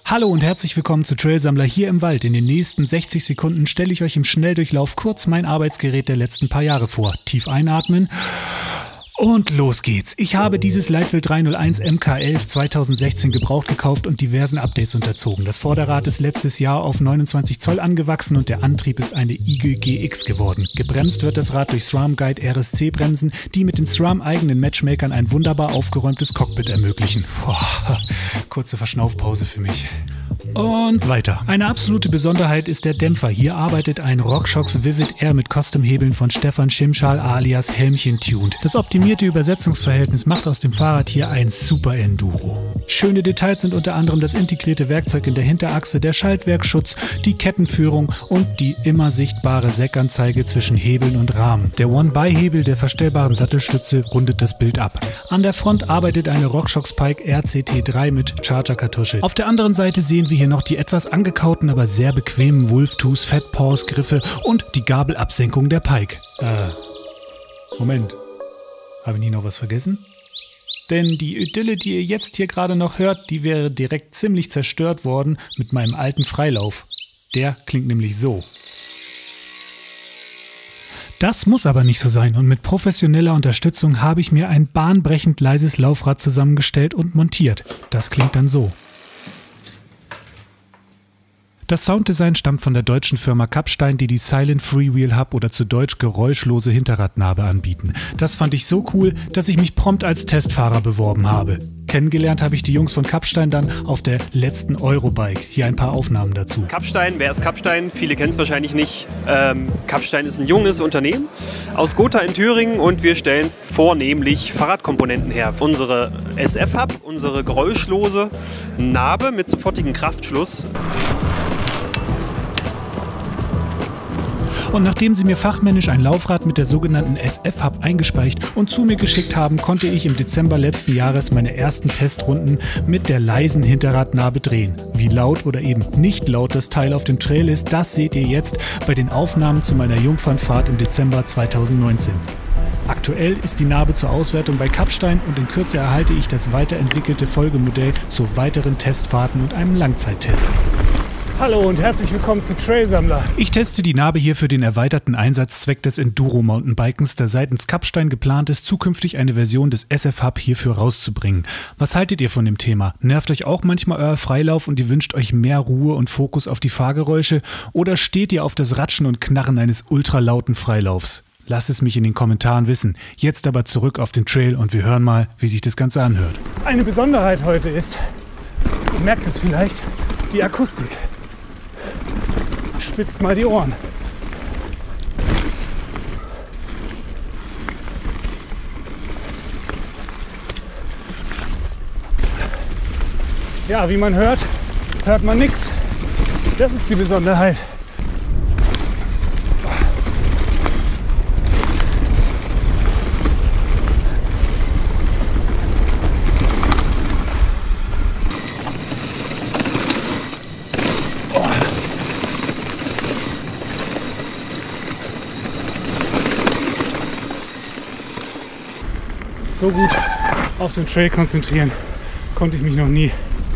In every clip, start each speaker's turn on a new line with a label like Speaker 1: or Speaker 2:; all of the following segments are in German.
Speaker 1: Hallo und herzlich willkommen zu Trailsammler hier im Wald. In den nächsten 60 Sekunden stelle ich euch im Schnelldurchlauf kurz mein Arbeitsgerät der letzten paar Jahre vor. Tief einatmen. Und los geht's. Ich habe dieses Leitwild 301 MK11 2016 gebraucht gekauft und diversen Updates unterzogen. Das Vorderrad ist letztes Jahr auf 29 Zoll angewachsen und der Antrieb ist eine Eagle GX geworden. Gebremst wird das Rad durch SRAM Guide RSC Bremsen, die mit den SRAM eigenen Matchmakern ein wunderbar aufgeräumtes Cockpit ermöglichen. Kurze Verschnaufpause für mich. Und weiter. Eine absolute Besonderheit ist der Dämpfer. Hier arbeitet ein RockShox Vivid Air mit Custom-Hebeln von Stefan Schimschal alias Helmchen Tuned. Das optimierte Übersetzungsverhältnis macht aus dem Fahrrad hier ein super Enduro. Schöne Details sind unter anderem das integrierte Werkzeug in der Hinterachse, der Schaltwerkschutz, die Kettenführung und die immer sichtbare Säckanzeige zwischen Hebeln und Rahmen. Der One-By-Hebel der verstellbaren Sattelstütze rundet das Bild ab. An der Front arbeitet eine RockShox Pike RCT3 mit Charger-Kartusche. Auf der anderen Seite sehen wir hier noch die etwas angekauten, aber sehr bequemen Wolf-Tooth Fat Paws Griffe und die Gabelabsenkung der Pike. Moment. Habe ich nie noch was vergessen? Denn die Idylle, die ihr jetzt hier gerade noch hört, die wäre direkt ziemlich zerstört worden mit meinem alten Freilauf. Der klingt nämlich so. Das muss aber nicht so sein und mit professioneller Unterstützung habe ich mir ein bahnbrechend leises Laufrad zusammengestellt und montiert. Das klingt dann so. Das Sounddesign stammt von der deutschen Firma Kappstein, die Silent Freewheel Hub oder zu Deutsch geräuschlose Hinterradnabe anbieten. Das fand ich so cool, dass ich mich prompt als Testfahrer beworben habe. Kennengelernt habe ich die Jungs von Kappstein dann auf der letzten Eurobike. Hier ein paar Aufnahmen dazu.
Speaker 2: Kappstein, wer ist Kappstein? Viele kennen es wahrscheinlich nicht. Kappstein ist ein junges Unternehmen aus Gotha in Thüringen und wir stellen vornehmlich Fahrradkomponenten her. Unsere SF-Hub, unsere geräuschlose Nabe mit sofortigem Kraftschluss.
Speaker 1: Und nachdem sie mir fachmännisch ein Laufrad mit der sogenannten SF-Hub eingespeicht und zu mir geschickt haben, konnte ich im Dezember letzten Jahres meine ersten Testrunden mit der leisen Hinterradnabe drehen. Wie laut oder eben nicht laut das Teil auf dem Trail ist, das seht ihr jetzt bei den Aufnahmen zu meiner Jungfernfahrt im Dezember 2019. Aktuell ist die Nabe zur Auswertung bei Kappstein und in Kürze erhalte ich das weiterentwickelte Folgemodell zu weiteren Testfahrten und einem Langzeittest.
Speaker 3: Hallo und herzlich willkommen zu Trailsammler.
Speaker 1: Ich teste die Nabe hier für den erweiterten Einsatzzweck des Enduro-Mountainbikens, da seitens Kappstein geplant ist, zukünftig eine Version des SF-Hub hierfür rauszubringen. Was haltet ihr von dem Thema? Nervt euch auch manchmal euer Freilauf und ihr wünscht euch mehr Ruhe und Fokus auf die Fahrgeräusche? Oder steht ihr auf das Ratschen und Knarren eines ultralauten Freilaufs? Lasst es mich in den Kommentaren wissen. Jetzt aber zurück auf den Trail und wir hören mal, wie sich das Ganze anhört.
Speaker 3: Eine Besonderheit heute ist, ihr merkt es vielleicht, die Akustik. Spitzt mal die Ohren. Ja, wie man hört, hört man nichts. Das ist die Besonderheit. So gut auf den Trail konzentrieren konnte ich mich noch nie.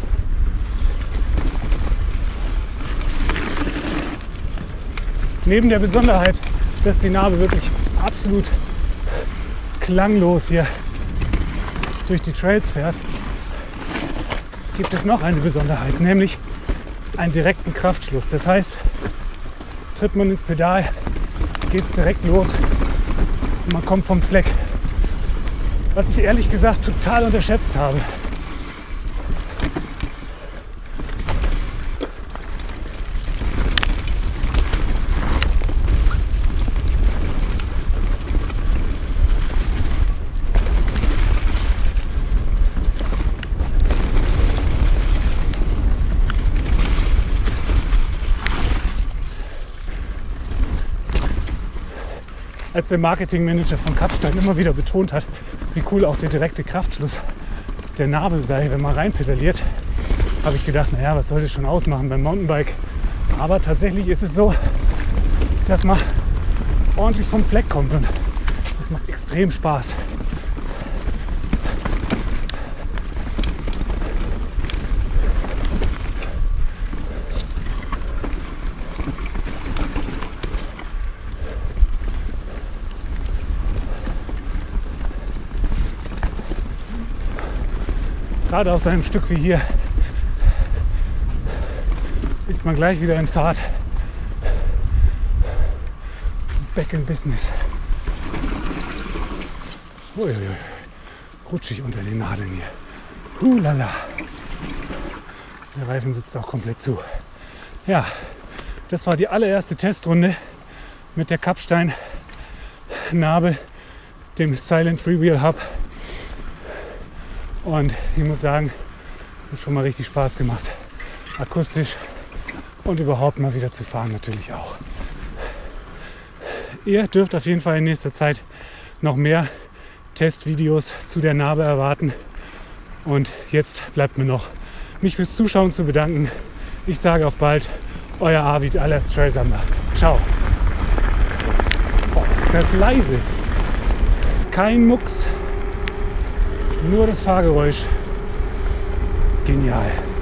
Speaker 3: Neben der Besonderheit, dass die Nabe wirklich absolut klanglos hier durch die Trails fährt, gibt es noch eine Besonderheit, nämlich einen direkten Kraftschluss. Das heißt, tritt man ins Pedal, geht es direkt los und man kommt vom Fleck. Was ich ehrlich gesagt total unterschätzt habe. Als der Marketingmanager von Kappstein immer wieder betont hat, wie cool auch der direkte Kraftschluss der Nabe sei, wenn man reinpedaliert, habe ich gedacht, naja, was soll das schon ausmachen beim Mountainbike? Aber tatsächlich ist es so, dass man ordentlich vom Fleck kommt und das macht extrem Spaß. Gerade auf so einem Stück wie hier ist man gleich wieder in Fahrt. Back in Business. Uiuiui. Rutschig unter den Nadeln hier. Lala. Der Reifen sitzt auch komplett zu. Ja, das war die allererste Testrunde mit der Kapstein-Narbe, dem Silent Freewheel Hub. Und ich muss sagen, es hat schon mal richtig Spaß gemacht. Akustisch und überhaupt mal wieder zu fahren natürlich auch. Ihr dürft auf jeden Fall in nächster Zeit noch mehr Testvideos zu der Narbe erwarten. Und jetzt bleibt mir noch, mich fürs Zuschauen zu bedanken. Ich sage auf bald, euer Arvid alias Trailsammler. Ciao. Oh, ist das leise. Kein Mucks, nur das Fahrgeräusch. Genial.